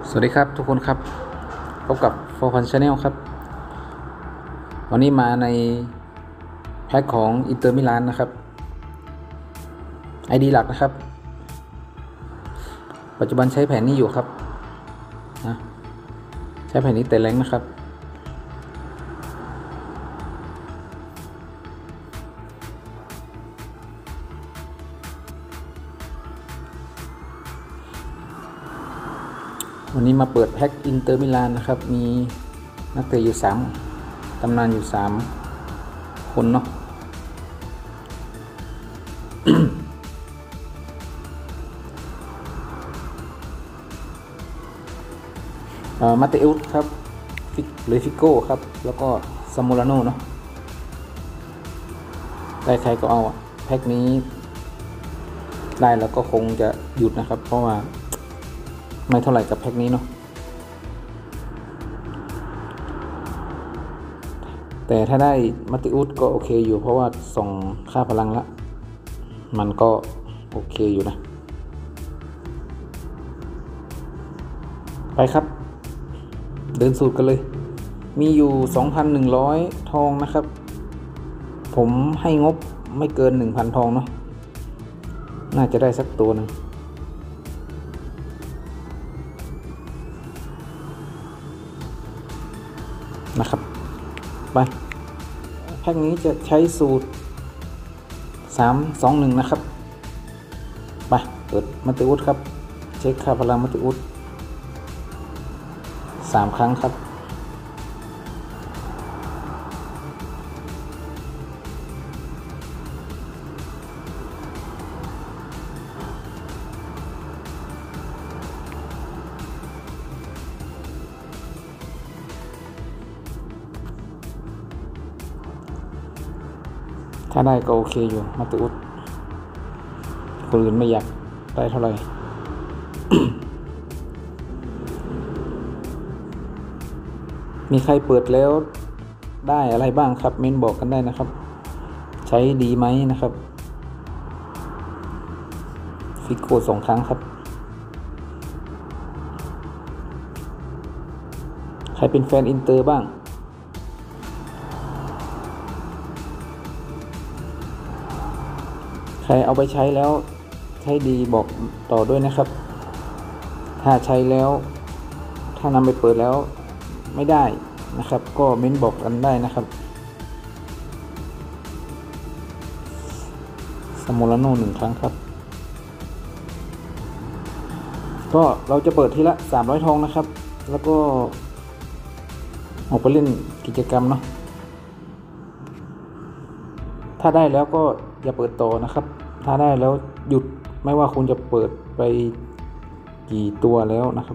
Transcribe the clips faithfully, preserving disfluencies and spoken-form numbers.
สวัสดีครับทุกคนครับพบกับ โฟร์ พัน Channel ครับวันนี้มาในแพ็คของอินเตอร์มิลานนะครับ ไอ ดี หลักนะครับปัจจุบันใช้แผนนี้อยู่ครับนะใช้แผนนี้แต่แรงนะครับวันนี้มาเปิดแพ็คอินเตอร์มิลานนะครับมีนักเตะอยู่สามตำนานอยู่สามคนเนาะ มาเตอุสครับฟิกหรือฟิโก้ครับแล้วก็ซามูราโน่เนาะได้ใครก็เอาแพ็คนี้ได้แล้วก็คงจะหยุดนะครับเพราะว่าไม่เท่าไหร่กับแพ็คนี้เนาะแต่ถ้าได้มาติอุสก็โอเคอยู่เพราะว่าส่งค่าพลังละมันก็โอเคอยู่นะไปครับเดินสูตรกันเลยมีอยู่ สองพันหนึ่งร้อย ทองนะครับผมให้งบไม่เกิน หนึ่งพัน ทองเนาะน่าจะได้สักตัวหนึ่งนะครับไปแพ็คนี้จะใช้สูตรสาม สอง หนึ่งนะครับไปเปิดมัตติอุสครับเช็คค่าพลังมัตติอุสสามครั้งครับถ้าได้ก็โอเคอยู่มัตติอุสคนอื่นไม่อยากได้เท่าไหร่ มีใครเปิดแล้วได้อะไรบ้างครับเม้นบอกกันได้นะครับใช้ดีไหมนะครับฟิโก้สองครั้งครับใครเป็นแฟนอินเตอร์บ้างใครเอาไปใช้แล้วใช้ดีบอกต่อด้วยนะครับถ้าใช้แล้วถ้านำไปเปิดแล้วไม่ได้นะครับก็เม้นบอกกันได้นะครับซามูราโน่หนึ่งครั้งครับก็เราจะเปิดทีละสามร้อยทองนะครับแล้วก็ออกไปเล่นกิจกรรมเนาะถ้าได้แล้วก็อย่าเปิดต่อนะครับถ้าได้แล้วหยุดไม่ว่าคุณจะเปิดไปกี่ตัวแล้วนะครับ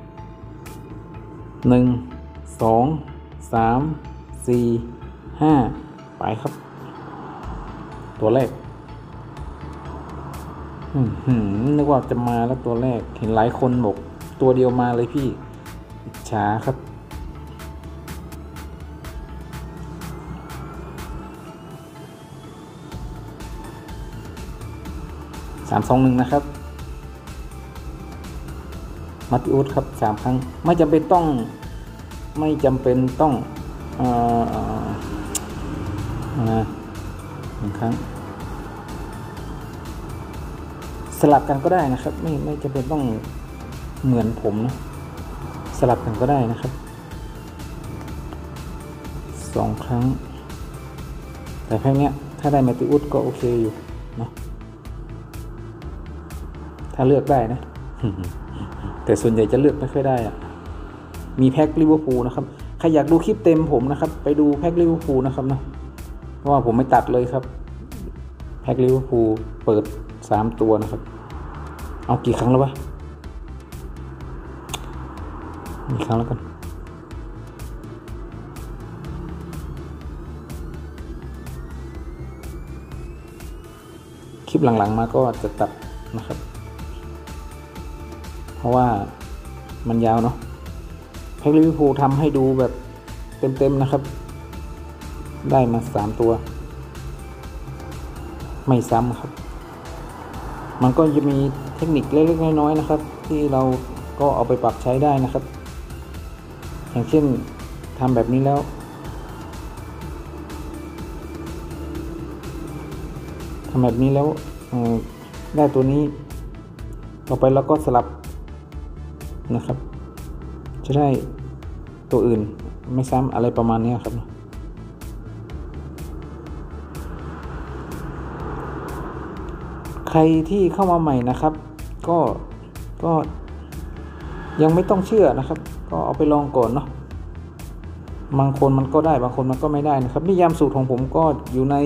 หนึ่ง สอง สาม สี่ ห้าไปครับตัวแรกนึกว่าจะมาแล้วตัวแรกเห็นหลายคนบอกตัวเดียวมาเลยพี่ช้าครับสาม สอง หนึ่งนะครับมัตติอุสครับสามครั้งไม่จำเป็นต้องไม่จำเป็นต้องเอ่อหนึ่งครั้งสลับกันก็ได้นะครับไม่ไม่จำเป็นต้องเหมือนผมนะสลับกันก็ได้นะครับสองครั้งแต่แพ็คเนี้ยถ้าได้มัตติอุสก็โอเคอยู่เนาะถ้าเลือกได้นะ แต่ส่วนใหญ่จะเลือกไม่ค่อยได้อะมีแพ็คลิเวอร์พูลนะครับใครอยากดูคลิปเต็มผมนะครับไปดูแพ็คลิเวอร์พูลนะครับนะเพราะว่าผมไม่ตัดเลยครับแพ็คลิเวอร์พูลเปิดสามตัวนะครับเอากี่ครั้งแล้ววะมีครั้งแล้วกันคลิปหลังๆมาก็จะตัดนะครับเพราะว่ามันยาวเนาะแพ็คลิเวอร์พูลทำให้ดูแบบเต็มๆนะครับได้มาสามตัวไม่ซ้ำครับมันก็จะมีเทคนิคเล็กๆน้อยๆนะครับที่เราก็เอาไปปรับใช้ได้นะครับอย่างเช่นทำแบบนี้แล้วทำแบบนี้แล้วได้ตัวนี้ต่อไปแล้วก็สลับนะครับจะได้ตัวอื่นไม่ซ้ำอะไรประมาณนี้ครับใครที่เข้ามาใหม่นะครับก็ก็ยังไม่ต้องเชื่อนะครับก็เอาไปลองก่อนเนาะบางคนมันก็ได้บางคนมันก็ไม่ได้นะครับนิยามสูตรของผมก็อยู่ใน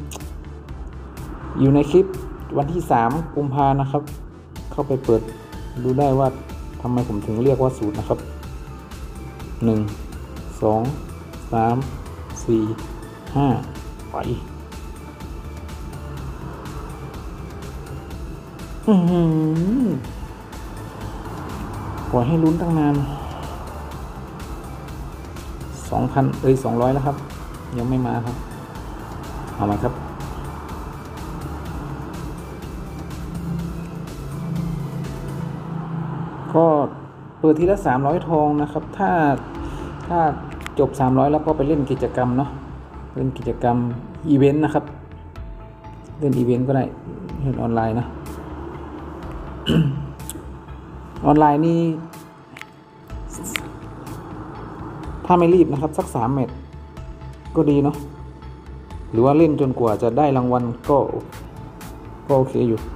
อยู่ในคลิปวันที่สามกุมภานะครับเข้าไปเปิดดูได้ว่าทำไมผมถึงเรียกว่าสูตรนะครับหนึ่ง สอง สาม สี่ ห้าไปอือหือปล่อยให้ลุ้นตั้งนานสองพันเอ้ยสองร้อยแล้วครับยังไม่มาครับเอามาครับก็เปิดทีละสามร้อยทองนะครับถ้าถ้าจบสามร้อยแล้วก็ไปเล่นกิจกรรมเนาะเล่นกิจกรรมอีเวนต์นะครับเล่นอีเวนต์ก็ได้เล่นออนไลน์นะ ออนไลน์นี่ถ้าไม่รีบนะครับสักสามแมตช์ก็ดีเนาะหรือว่าเล่นจนกว่าจะได้รางวัลก็ก็โอเคอยู่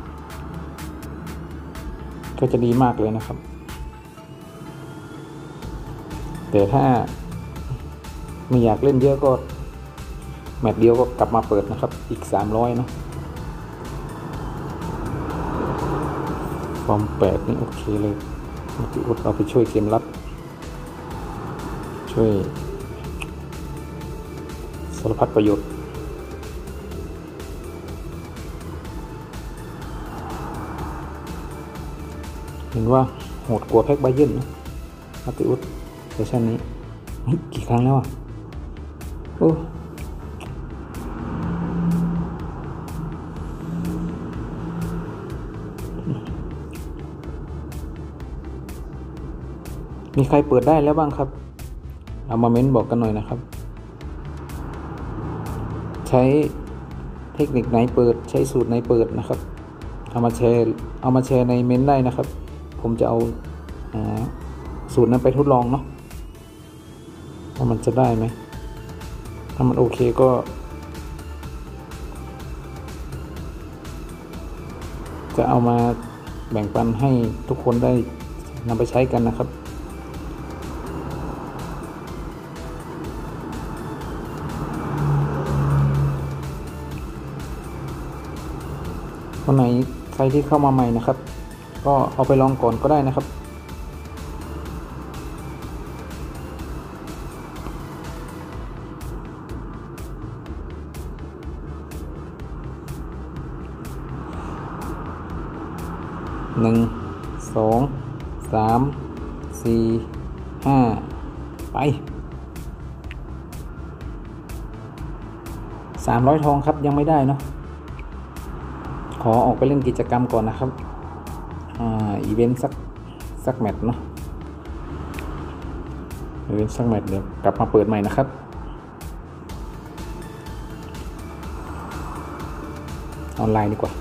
ก็จะดีมากเลยนะครับแต่ถ้าไม่อยากเล่นเยอะก็แมตช์เดียวก็กลับมาเปิดนะครับอีกสามร้อยเนาะฟอร์มแปดนี่โอเคเลยที่อุดเอาไปช่วยเกมรับช่วยสารพัดประโยชน์เห็นว่าโหดกว่าแพ็กไบเยนนะมาติอุดเวอร์ชันนี้กี่ครั้งแล้วอ่ะโอ้มีใครเปิดได้แล้วบ้างครับเอามาเม้นบอกกันหน่อยนะครับใช้เทคนิคไหนเปิดใช้สูตรไหนเปิดนะครับเอามาแชร์เอามาแชร์ในเม้นได้นะครับผมจะเอาสูตรนั้นไปทดลองเนาะว่ามันจะได้ไหมถ้ามันโอเคก็จะเอามาแบ่งปันให้ทุกคนได้นำไปใช้กันนะครับคนไหนใครที่เข้ามาใหม่นะครับก็เอาไปลองก่อนก็ได้นะครับหนึ่ง สอง สาม สี่ ห้าไปสามร้อยทองครับยังไม่ได้เนาะขอออกไปเล่นกิจกรรมก่อนนะครับอ่าอีเวนต์สักสักแมตช์เนาะอีเวนต์สักแมตช์เดี๋ยวกลับมาเปิดใหม่นะครับออนไลน์ดีกว่า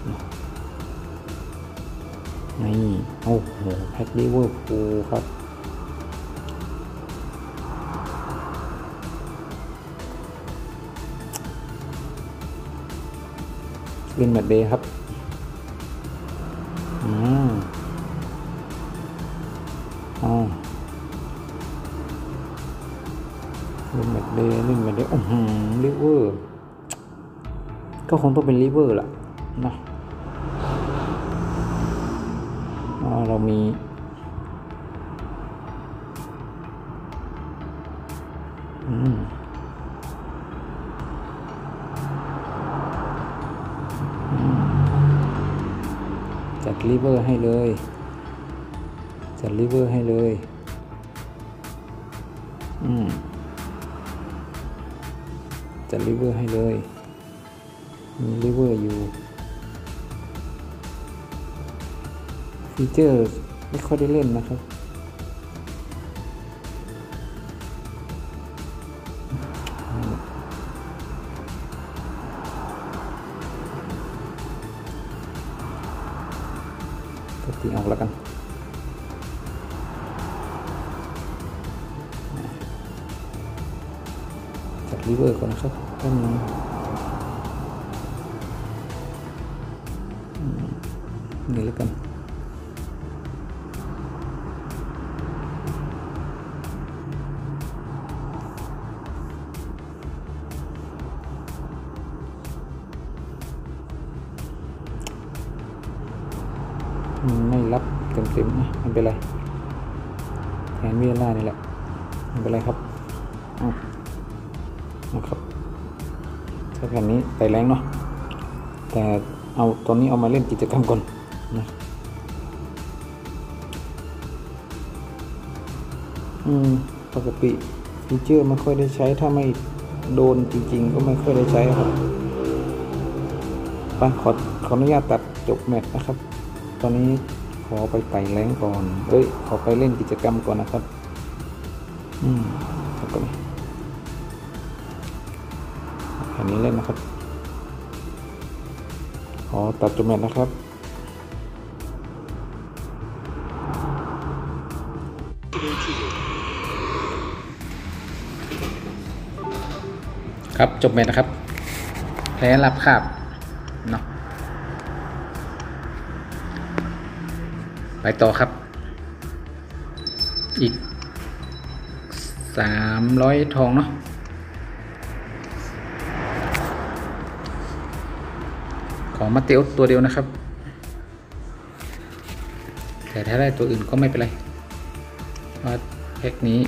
นี่โอ้โหแพ็คลิเวอร์พูลครับเล่นแมตช์เดย์ครับอืมอ๋อเล่นแมตช์เดย์เล่นแมตช์เดย์โอ้โหลิเวอร์ก็คงต้องเป็นลิเวอร์ล่ะนะเรามีอืมจัดลิเวอร์ให้เลยจัดลิเวอร์ให้เลยอืมจัดลิเวอร์ให้เลยมีลิเวอร์อยู่ฟีเจอร์ไม่ค่อยได้เล่นนะครับก็ตีออกแล้วกันจัดรีเวอร์ก่อนนะครับแป๊บนึงนี่แล้วกันไม่รับเต็มๆนะไม่เป็นไรแทนเวลานี่แหละไม่เป็นไรครับเอานะครับใช้แผ่นนี้ไต่แรงเนาะแต่เอาตอนนี้เอามาเล่นกิจกรรมก่อนนะอืมปกติฟีเจอร์ไม่ค่อยได้ใช้ถ้าไม่โดนจริงๆก็ไม่ค่อยได้ใช้ครับไปขอขออนุญาตตัดจบแมตช์นะครับตอนนี้ขอไปไต่แรงก่อนเอ้ยขอไปเล่นกิจกรรมก่อนนะครับอืมแล้วก็แผ่นนี้เล่นนะครับขอตัดจบแมตช์นะครับครับจบแมตช์นะครับแพ้รับคาบเนาะไปต่อครับอีกสามร้อยทองเนาะของมาเตลตัวเดียวนะครับแต่ถ้าได้ตัวอื่นก็ไม่เป็นไรว่าแพ็คนี้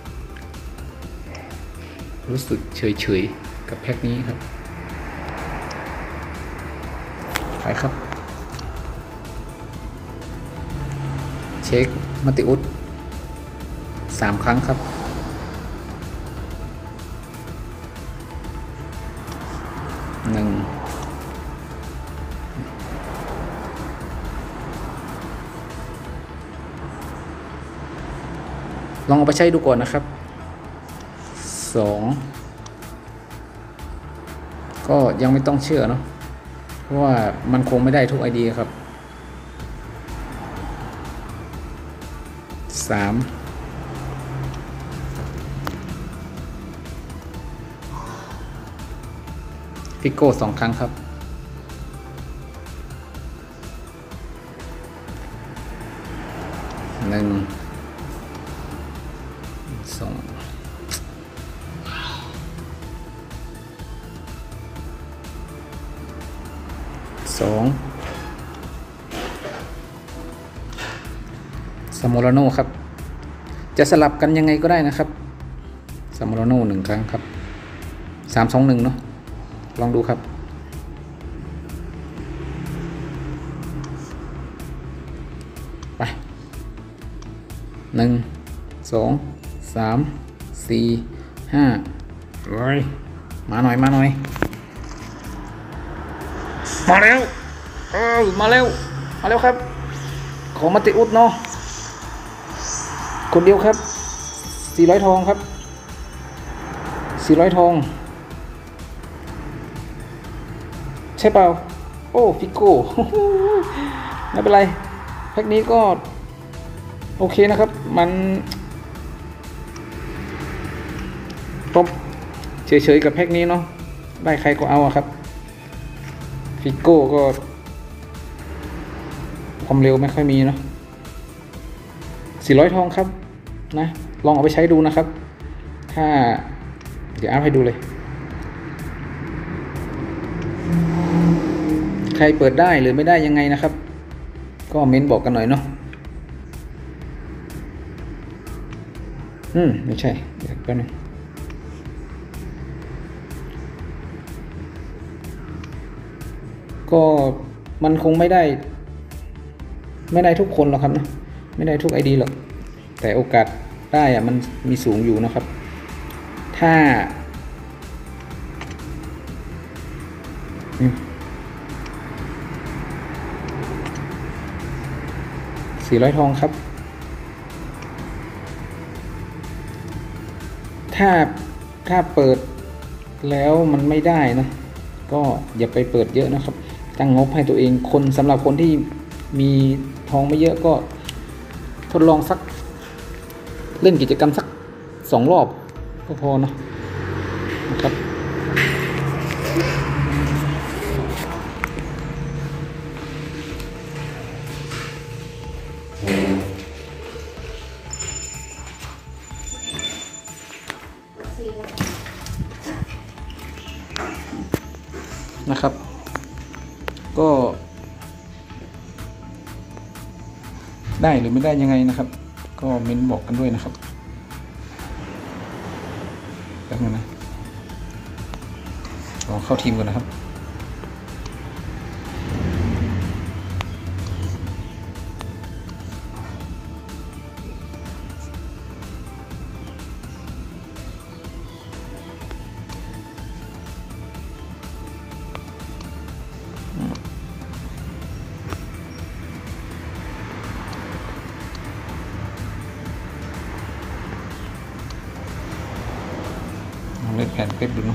รู้สึกเฉยๆกับแพ็คนี้ครับไปครับเช็คมัตติอุสสามครั้งครับหนึ่งลองเอาไปใช้ดูก่อนนะครับสองก็ยังไม่ต้องเชื่อเนาะเพราะว่ามันคงไม่ได้ทุกไอเดียครับสามพิโก้สองครั้งครับหนึ่งสองสองซาโมราโน่ครับจะสลับกันยังไงก็ได้นะครับซาโมราโน่หนึ่งครั้งครับสามสองหนึ่งเนาะลองดูครับไปหนึ่งสองสามสี่ห้าเฮ้ยมาหน่อยมาหน่อยมาแล้วเออมาแล้วมาแล้วครับของมัตติอุสเนาะคนเดียวครับสี่ร้อยทองครับสี่ร้อยทองใช่เปล่าโอ้ฟิโก้ไม่เป็นไรแพ็คนี้ก็โอเคนะครับมันตบเฉยๆกับแพ็คนี้เนาะได้ใครก็เอาอะครับฟิโก้ก็ความเร็วไม่ค่อยมีเนาะสี่ร้อยทองครับนะลองเอาไปใช้ดูนะครับถ้าเดี๋ยวอัพให้ดูเลยใครเปิดได้หรือไม่ได้ยังไงนะครับก็เม้นบอกกันหน่อยเนาะอืมไม่ใช่เดี๋ยวแป๊บนึงก็มันคงไม่ได้ไม่ได้ทุกคนหรอกครับนะไม่ได้ทุกไอดีหรอกแต่โอกาสได้อะมันมีสูงอยู่นะครับถ้าสี่ร้อยทองครับถ้าถ้าเปิดแล้วมันไม่ได้นะก็อย่าไปเปิดเยอะนะครับตั้งงบให้ตัวเองคนสำหรับคนที่มีทองไม่เยอะก็ทดลองสักเล่นกิจกรรมสักสองรอบก็พอนะนะครับนะครับก็ได้หรือไม่ได้ยังไงนะครับก็เม้นบอกกันด้วยนะครับแป๊บนึงนะลองเข้าทีมก่อนนะครับเล่นแผนเก็บดูเนาะ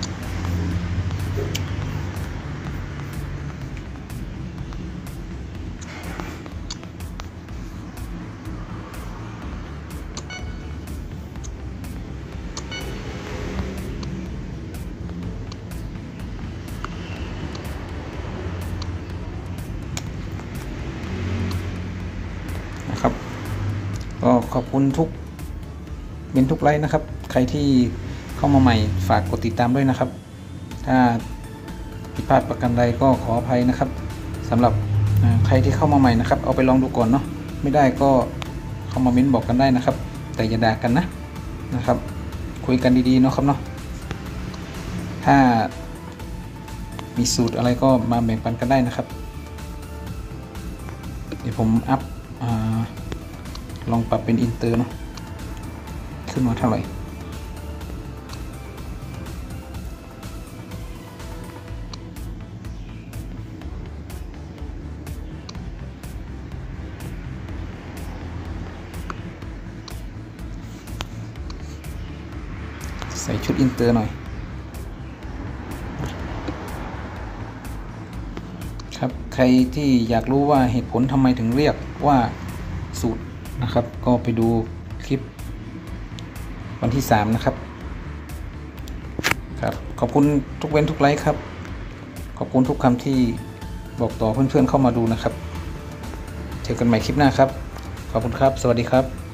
นะครับก็ขอบคุณทุกเป็นทุกไลค์นะครับใครที่เข้ามาใหม่ฝากกดติดตามด้วยนะครับถ้าผิดพลาดประการใดก็ขออภัยนะครับสำหรับใครที่เข้ามาใหม่นะครับเอาไปลองดูก่อนเนาะไม่ได้ก็เข้ามาเม้นบอกกันได้นะครับแต่อย่าด่ากันนะนะครับคุยกันดีๆเนาะครับเนาะถ้ามีสูตรอะไรก็มาแบ่งปันกันได้นะครับเดี๋ยวผมอัพลองปรับเป็นอินเตอร์เนาะขึ้นมาเท่าไหร่ใส่ชุดอินเตอร์หน่อยครับใครที่อยากรู้ว่าเหตุผลทำไมถึงเรียกว่าสูตรนะครับก็ไปดูคลิปวันที่สามนะครับครับขอบคุณทุกเว้นทุกไลค์ครับขอบคุณทุกคำที่บอกต่อเพื่อนๆเข้ามาดูนะครับเจอกันใหม่คลิปหน้าครับขอบคุณครับสวัสดีครับ